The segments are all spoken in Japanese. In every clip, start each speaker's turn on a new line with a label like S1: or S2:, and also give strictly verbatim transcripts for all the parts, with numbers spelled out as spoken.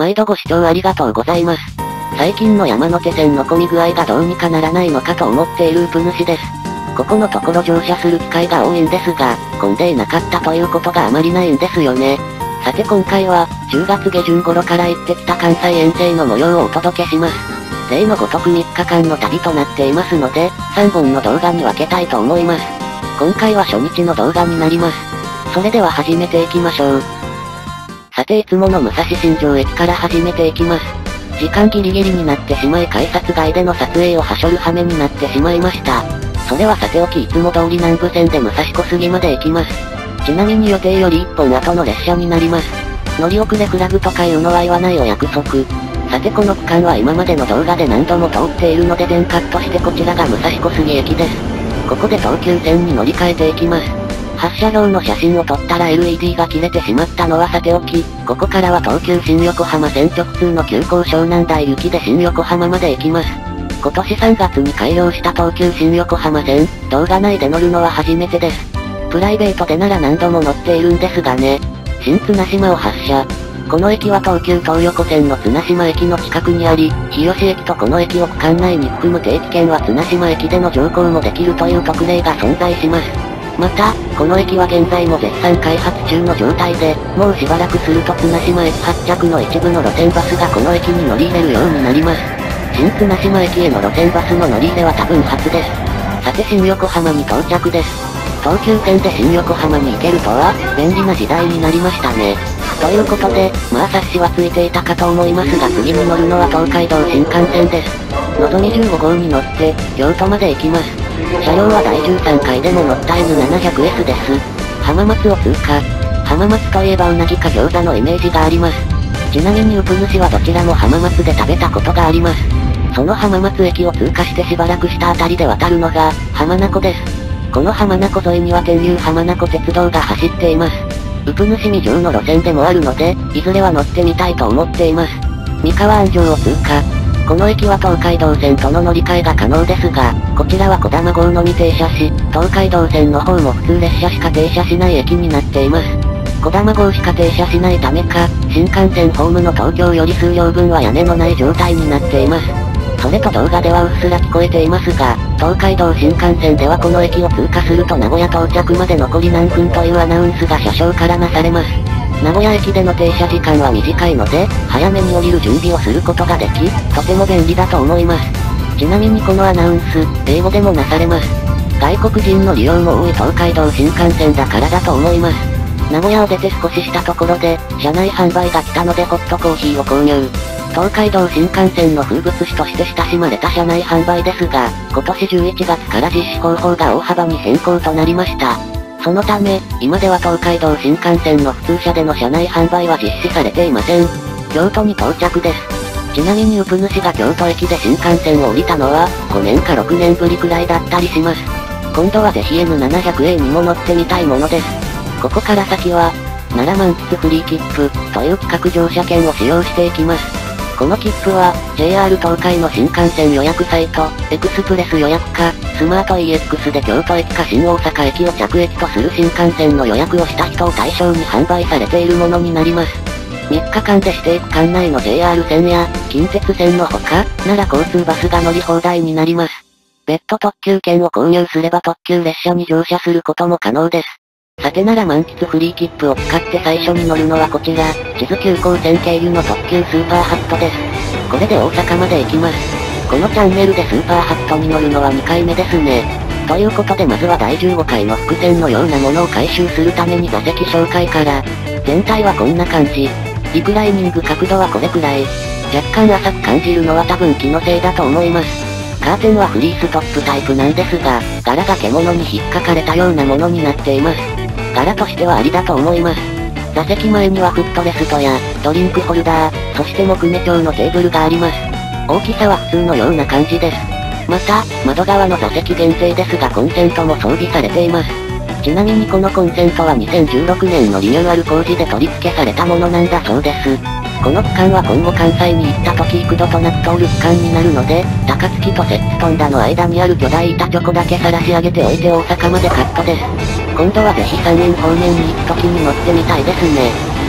S1: 毎度ご視聴ありがとうございます。最近の山手線の混み具合がどうにかならないのかと思っているウプ主です。ここのところ乗車する機会が多いんですが、混んでいなかったということがあまりないんですよね。さて今回は、じゅうがつげじゅん頃から行ってきた関西遠征の模様をお届けします。例のごとくみっかかんの旅となっていますので、さんぼんの動画に分けたいと思います。今回は初日の動画になります。それでは始めていきましょう。さていつもの武蔵新城駅から始めていきます。時間ギリギリになってしまい改札外での撮影をはしょる羽目になってしまいました。それはさておきいつも通り南武線で武蔵小杉まで行きます。ちなみに予定よりいっぽん後の列車になります。乗り遅れフラグとかいうのは言わないお約束。さてこの区間は今までの動画で何度も通っているので全カットしてこちらが武蔵小杉駅です。ここで東急線に乗り換えていきます。発車表の写真を撮ったら エルイーディー が切れてしまったのはさておき、ここからは東急新横浜線直通の急行湘南台行きで新横浜まで行きます。今年さんがつに開業した東急新横浜線、動画内で乗るのは初めてです。プライベートでなら何度も乗っているんですがね。新綱島を発車。この駅は東急東横線の綱島駅の近くにあり、日吉駅とこの駅を区間内に含む定期券は綱島駅での乗降もできるという特例が存在します。また、この駅は現在も絶賛開発中の状態で、もうしばらくすると綱島駅発着の一部の路線バスがこの駅に乗り入れるようになります。新綱島駅への路線バスの乗り入れは多分初です。さて新横浜に到着です。東急線で新横浜に行けるとは、便利な時代になりましたね。ということで、まあ冊子はついていたかと思いますが次に乗るのは東海道新幹線です。のぞみじゅうごごうに乗って、京都まで行きます。車両はだいじゅうさんかいでも乗った エヌななひゃくエス です。浜松を通過。浜松といえばうなぎか餃子のイメージがあります。ちなみにウプ主はどちらも浜松で食べたことがあります。その浜松駅を通過してしばらくしたあたりで渡るのが、浜名湖です。この浜名湖沿いには天竜浜名湖鉄道が走っています。ウプ主未乗の路線でもあるので、いずれは乗ってみたいと思っています。三河安城を通過。この駅は東海道線との乗り換えが可能ですが、こちらは小玉号のみ停車し、東海道線の方も普通列車しか停車しない駅になっています。小玉号しか停車しないためか、新幹線ホームの東京より数両分は屋根のない状態になっています。それと動画ではうっすら聞こえていますが、東海道新幹線ではこの駅を通過すると名古屋到着まで残り何分というアナウンスが車掌からなされます。名古屋駅での停車時間は短いので、早めに降りる準備をすることができ、とても便利だと思います。ちなみにこのアナウンス、英語でもなされます。外国人の利用も多い東海道新幹線だからだと思います。名古屋を出て少ししたところで、車内販売が来たのでホットコーヒーを購入。東海道新幹線の風物詩として親しまれた車内販売ですが、今年じゅういちがつから実施方法が大幅に変更となりました。そのため、今では東海道新幹線の普通車での車内販売は実施されていません。京都に到着です。ちなみにウプ主が京都駅で新幹線を降りたのは、ごねんかろくねんぶりくらいだったりします。今度はぜひ エヌななひゃくエー にも乗ってみたいものです。ここから先は、奈良満喫フリー切符、という企画乗車券を使用していきます。この切符は、ジェイアール 東海の新幹線予約サイト、エクスプレス予約か、スマート イーエックス で京都駅か新大阪駅を着駅とする新幹線の予約をした人を対象に販売されているものになります。みっかかんで指定区間内の ジェイアール 線や、近鉄線のほか、奈良交通バスが乗り放題になります。別途特急券を購入すれば特急列車に乗車することも可能です。さて奈良満喫フリー切符を使って最初に乗るのはこちら、智頭急行線経由の特急スーパーハットです。これで大阪まで行きます。このチャンネルでスーパーハットに乗るのはにかいめですね。ということでまずはだいじゅうごかいの伏線のようなものを回収するために座席紹介から。全体はこんな感じ。リクライニング角度はこれくらい。若干浅く感じるのは多分気のせいだと思います。カーテンはフリーストップタイプなんですが、柄が獣に引っかかれたようなものになっています。柄としてはありだと思います。座席前にはフットレストや、ドリンクホルダー、そして木目調のテーブルがあります。大きさは普通のような感じです。また、窓側の座席限定ですがコンセントも装備されています。ちなみにこのコンセントはにせんじゅうろくねんのリニューアル工事で取り付けされたものなんだそうです。この区間は今後関西に行った時幾度となく通る区間になるので、高槻と摂津富田の間にある巨大板チョコだけ晒し上げておいて大阪までカットです。今度はぜひ三円方面に行く時に乗ってみたいですね。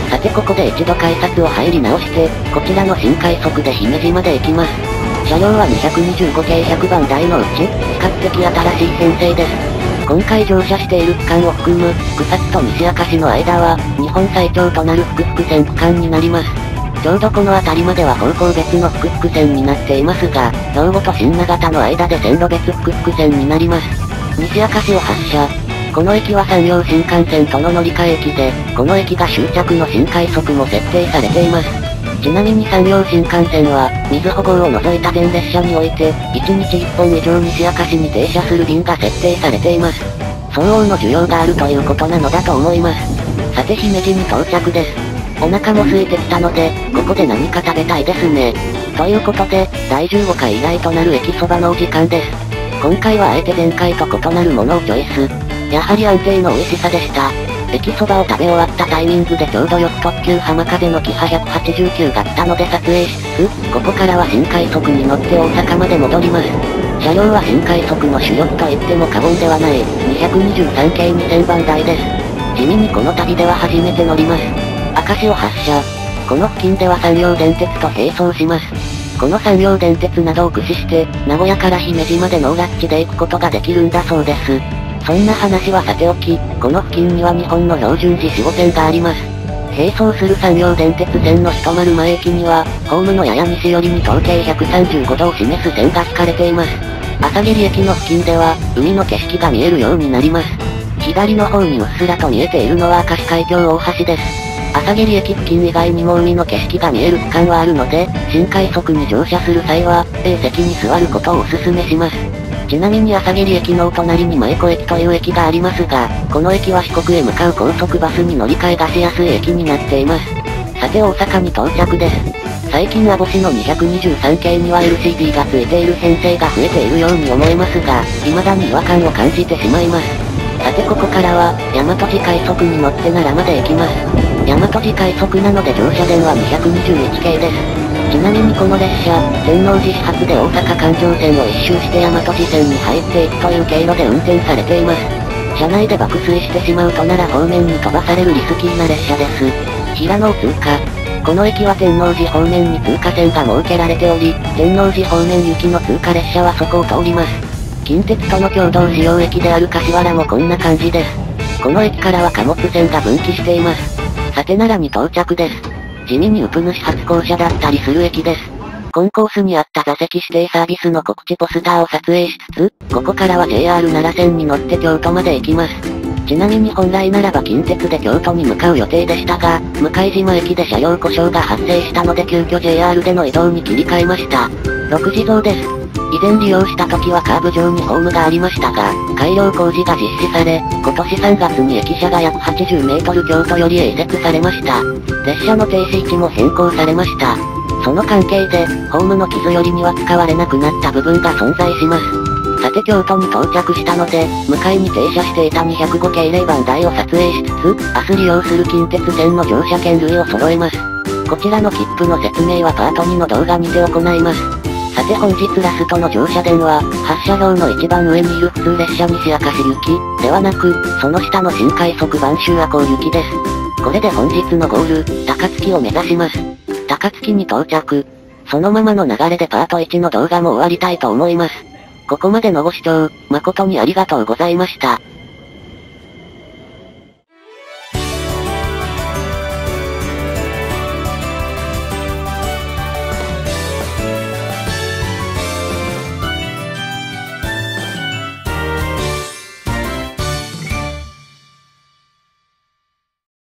S1: さてここで一度改札を入り直して、こちらの新快速で姫路まで行きます。車両はにひゃくにじゅうごけいひゃくばんだいのうち、比較的新しい編成です。今回乗車している区間を含む、草津と西明石の間は、日本最長となる複々線区間になります。ちょうどこの辺りまでは方向別の複々線になっていますが、兵庫と新長田の間で線路別複々線になります。西明石を発車。この駅は山陽新幹線との乗り換え駅で、この駅が終着の新快速も設定されています。ちなみに山陽新幹線は、瑞穂号を除いた全列車において、いちにちいっぽん以上西明石に停車する便が設定されています。相応の需要があるということなのだと思います。さて姫路に到着です。お腹も空いてきたので、ここで何か食べたいですね。ということで、だいじゅうごかい以来となる駅そばのお時間です。今回はあえて前回と異なるものをチョイス。やはり安定の美味しさでした。駅そばを食べ終わったタイミングでちょうどよく特急浜風のキハひゃくはちじゅうきゅうが来たので撮影しつつ、ここからは新快速に乗って大阪まで戻ります。車両は新快速の主力と言っても過言ではない、にひゃくにじゅうさんけいにせんばんだいです。地味にこの旅では初めて乗ります。明石を発車。この付近では山陽電鉄と並走します。この山陽電鉄などを駆使して、名古屋から姫路までノーラッチで行くことができるんだそうです。そんな話はさておき、この付近には日本の標準時よん号線があります。並走する山陽電鉄線の一丸前駅には、ホームのやや西寄りに東経ひゃくさんじゅうごどを示す線が引かれています。朝霧駅の付近では、海の景色が見えるようになります。左の方にうっすらと見えているのは明石海峡大橋です。朝霧駅付近以外にも海の景色が見える区間はあるので、新快速に乗車する際は、A 席に座ることをお勧めします。ちなみに朝霧駅のお隣に舞子駅という駅がありますが、この駅は四国へ向かう高速バスに乗り換えがしやすい駅になっています。さて大阪に到着です。最近網干のにひゃくにじゅうさんけいには エルシーディー が付いている編成が増えているように思えますが、未だに違和感を感じてしまいます。さてここからは、大和路快速に乗って奈良まで行きます。大和路快速なので乗車電はにひゃくにじゅういちけいです。ちなみにこの列車、天王寺始発で大阪環状線を一周して大和路線に入っていくという経路で運転されています。車内で爆睡してしまうと奈良方面に飛ばされるリスキーな列車です。平野を通過。この駅は天王寺方面に通過線が設けられており、天王寺方面行きの通過列車はそこを通ります。近鉄との共同使用駅である柏原もこんな感じです。この駅からは貨物線が分岐しています。さて奈良に到着です。地味にウプ主発行車だったりする駅です。コンコースにあった座席指定サービスの告知ポスターを撮影しつつ、ここからは ジェイアール 奈良線に乗って京都まで行きます。ちなみに本来ならば近鉄で京都に向かう予定でしたが、向島駅で車両故障が発生したので急遽 ジェイアール での移動に切り替えました。ろくじぞうです。以前利用した時はカーブ上にホームがありましたが、改良工事が実施され、今年さんがつに駅舎が約はちじゅうメートル京都よりへ移設されました。列車の停止位置も変更されました。その関係で、ホームの傷寄りには使われなくなった部分が存在します。さて京都に到着したので、向かいに停車していたにひゃくごけいれいばんだいを撮影しつつ、明日利用する近鉄線の乗車券類を揃えます。こちらの切符の説明はパートにの動画にて行います。さて本日ラストの乗車電は、発車表の一番上にいる普通列車西明石行き、ではなく、その下の新快速播州赤穂行きです。これで本日のゴール、高槻を目指します。高槻に到着。そのままの流れでパートいちの動画も終わりたいと思います。ここまでのご視聴、誠にありがとうございました。